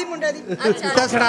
मुंडे दी दसड़ा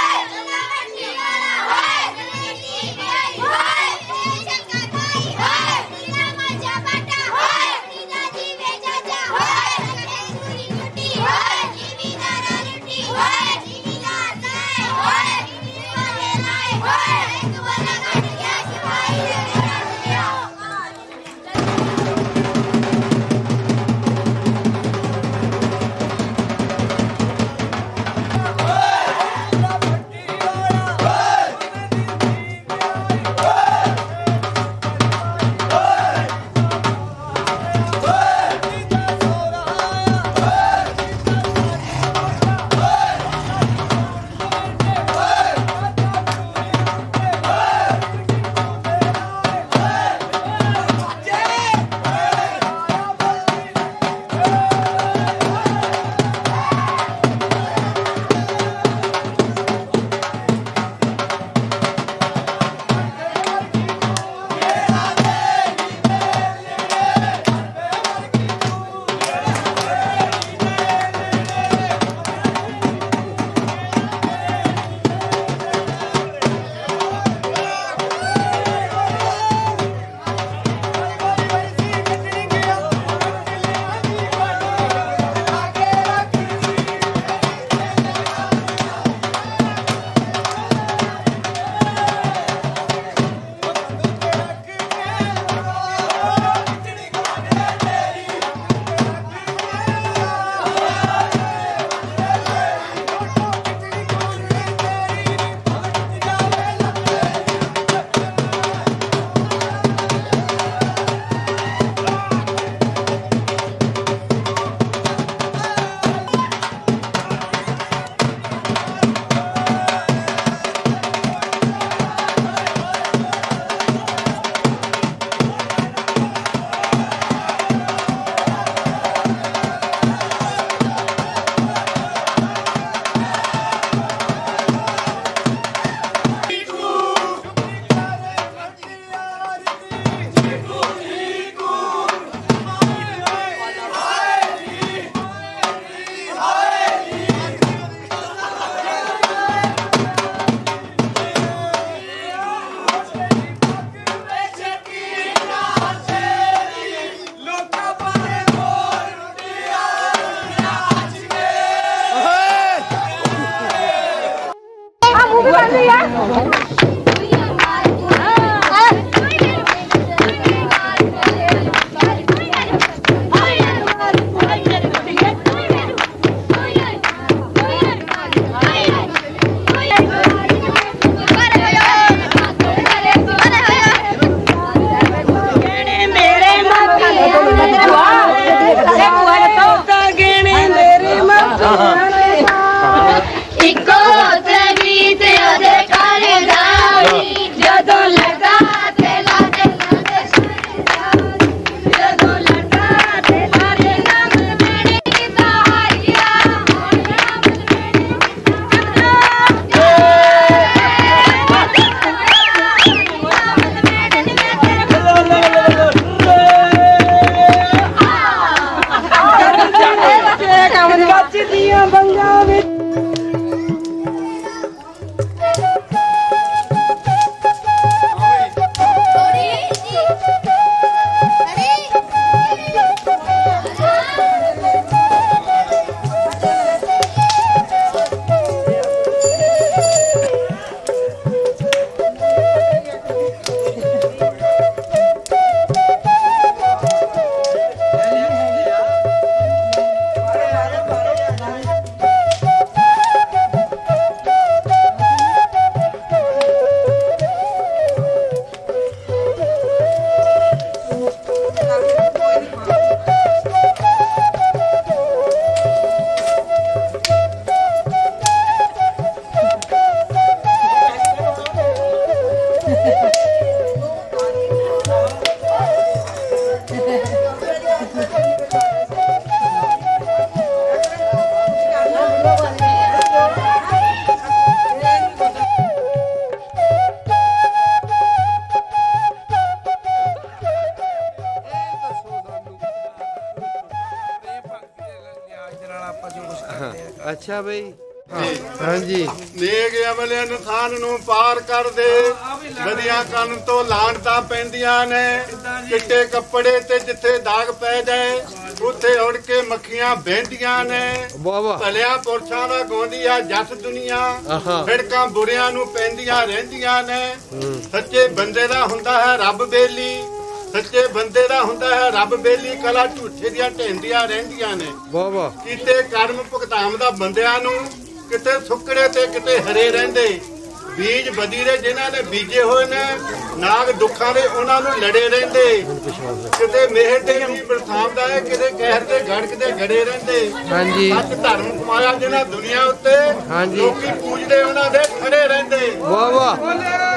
अच्छा भाई हाँ जी नेक अमले इंसान नूं पार कर दे वधिया कन तो लानतां पैंदियां ने चिट्टे कपड़े ते जिथे दाग पै जाए उथे उड़ के मक्खियां बहंदियां ने भलिया पुरशां दा गौंदी आ जस दुनिया फिड़कां बुरियां नूं पैंदियां रहिंदियां ने सच्चे बंदे दा हुंदा है रब बेली सच्चे बंदे दा हुंदा है रब बेली कला झूठे दियां ढेंदियां रहिंदियां ने कीते कर्म भुगतावदा बंदियां नूं किते सुकड़े ते किते हरे रहिंदे बीज बदीरे जिन्हां ने बीजे होए ने नाग दुखां दे उन्हां नूं लड़े रहिंदे किते मेहर ते भी बरसावदा है किते कहर ते गड़क दे गड़े रहिंदे सच धर्म कमाया जिन्हां दुनिया उत्ते लोकी पूजदे उन्हां दे खड़े रहिंदे वाह वाह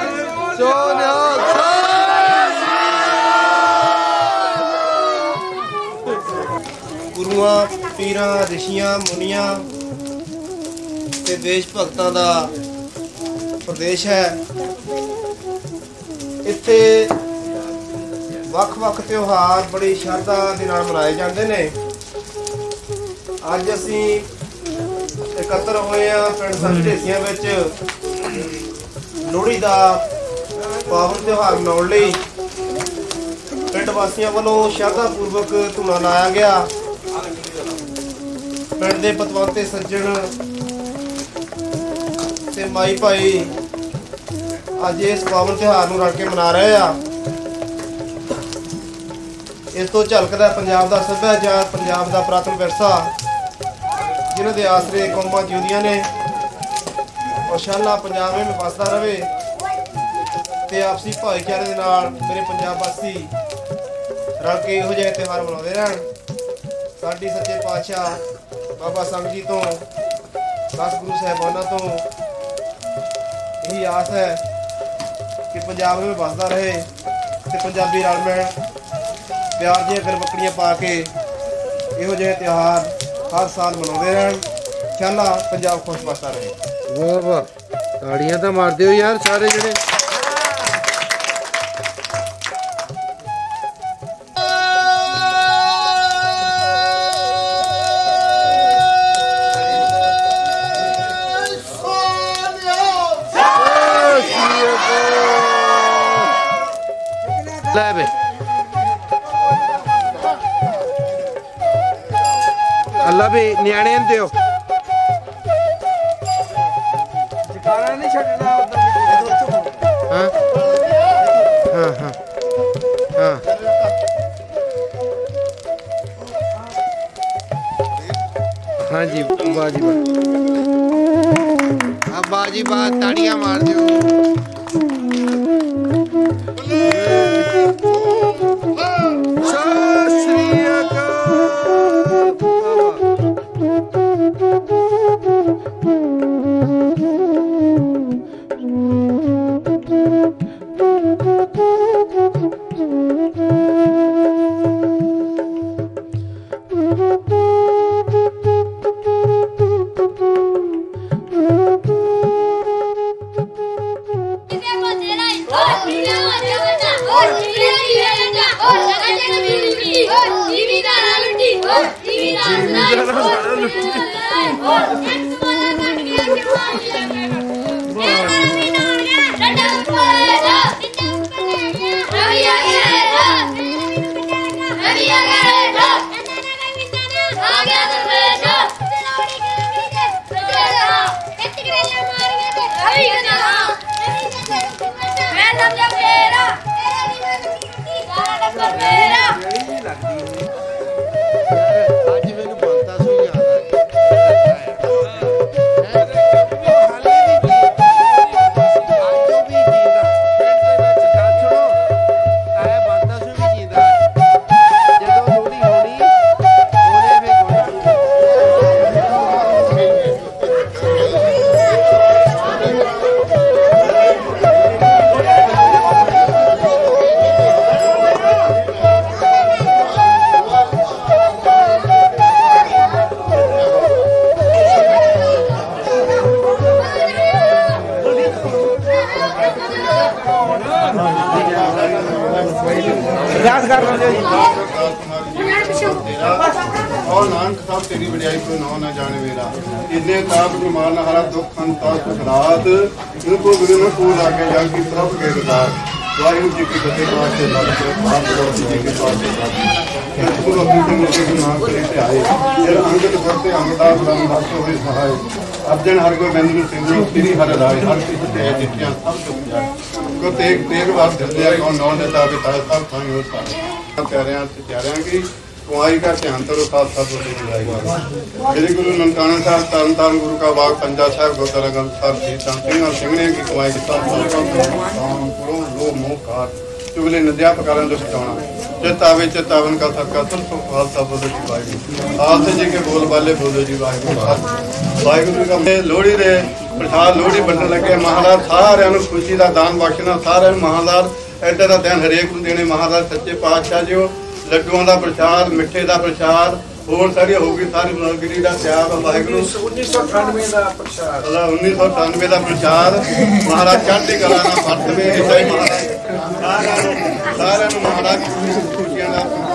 गुरुआं पीरां रिशियां मुनियां ते देश भगतां दा प्रदेश है। इत्थे वख-वख त्योहार बड़ी श्रद्धा दे नाल मनाए जांदे ने। अज असीं एकत्र होए आ पिंड संत ढेसियां विच लोहड़ी दा पावन त्योहार मनाउण लई पिंड वासियां वल्लों श्रद्धापूर्वक धूना लाया गया। पिंड दे पतवंते सज्जण ते माई भाई अज इस पावन त्योहार नूं रल के मना रहे आ। इस तो झलकदा पंजाब दा सभ्याचार पंजाब दा पुरातन विरसा जिन्हां दे आसरे कौमां जिउंदियां ने और शाला पंजाब में वसदा रहे ते आपसी भाईचारे दे नाल मेरे पंजाब वासी रल के इहो जिहे त्योहार मनाउंदे रहण। साडी सच्चे पातशाह बाबा संग जी तो 10 गुरु साहिबाना तो यही आस है कि पंजाब में बसदा रहे ते पंजाबी रल मिल प्यार दियां गलबकड़ियां पा के इहो जिहे त्योहार हर साल मनाउंदे रहण। शाला पंजाब खुश बसदा रहे। वाह वाह ताड़ियां तो मार दिओ यार सारे जने। अल्लाह भी न्याणे दियो जकारा नहीं छड़ना हाँ हाँ हाँ हाँ हाँ जी बाजी बा अब बाजी बात ताड़ियां मार दियो। कहो नानक साहब तेरी वड्याई कोई नौ न जाने मेरा इन्ने ताप गुमान हरा दुख अंता कुछ रात इनको गुरु न को लागे जागी प्रभु के दास वाहिगुरु जी की फतेह पाठ से बात जी के पाठ से पूरा अपने के नाम करे से आए फिर अंगद करते अमरदास रामदास को सहाय अर्जन हर को बंदु सिंधु श्री हर राय हर किस ते जित्या सब सुख जाए को तेग बार दिया कौन नौ नेता बिता सब थाई हो सारे प्यारिਆਂ की कुमारी का ध्यान करो साथ साथ श्री गुरु ननकाना साहब तरन तारण गुरु का बाग पंजा साहब गोतरा गंज साहब सिंह और सिंगने की कुमारी चुगले नदिया पकारण जो सिखाना चितावे चितावन का सबका तुम सुख खालसा बोलो जी वाहिगुरु खालसा जी के बोल वाले बोलो जी वाहिगुरु वाहिगुरु का लोहड़ी रे प्रसाद लोहड़ी बंटन लगे महाराज सारे खुशी का दान बख्शना सारे महाराज एडा का ध्यान हरेक को देने महाराज सच्चे पातशाह जी ਲੱਡੂਆਂ ਦਾ ਪ੍ਰਸ਼ਾਦ ਮਿੱਠੇ ਦਾ ਪ੍ਰਸ਼ਾਦ ਹੋਰ ਸਾਰੀ ਹੋਊਗੀ ਸਾਰੀ ਮਨੋਗਰੀ ਦਾ ਤਿਆਗ ਵਾਹਿਗੁਰੂ 1998 ਦਾ ਪ੍ਰਸ਼ਾਦ 1998 ਦਾ ਪ੍ਰਸ਼ਾਦ ਮਹਾਰਾਜ ਚੜ੍ਹਦੀ ਕਲਾ ਨਾਲ ਵਰਤਵੇਂ ਇਦਾਂ ਹੀ ਮਹਾਰਾਜ ਸਾਰਿਆਂ ਨੂੰ ਮਹਾਰਾਜ ਖੁਸ਼ੀਆਂ ਦਾ